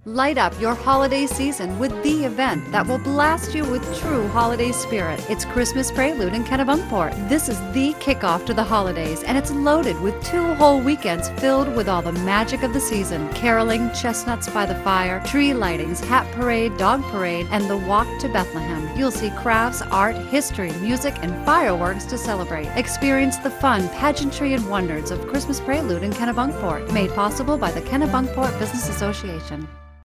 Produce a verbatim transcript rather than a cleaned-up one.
Light up your holiday season with the event that will blast you with true holiday spirit. It's Christmas Prelude in Kennebunkport. This is the kickoff to the holidays, and it's loaded with two whole weekends filled with all the magic of the season. Caroling, chestnuts by the fire, tree lightings, hat parade, dog parade, and the walk to Bethlehem. You'll see crafts, art, history, music, and fireworks to celebrate. Experience the fun, pageantry, and wonders of Christmas Prelude in Kennebunkport, made possible by the Kennebunkport Business Association.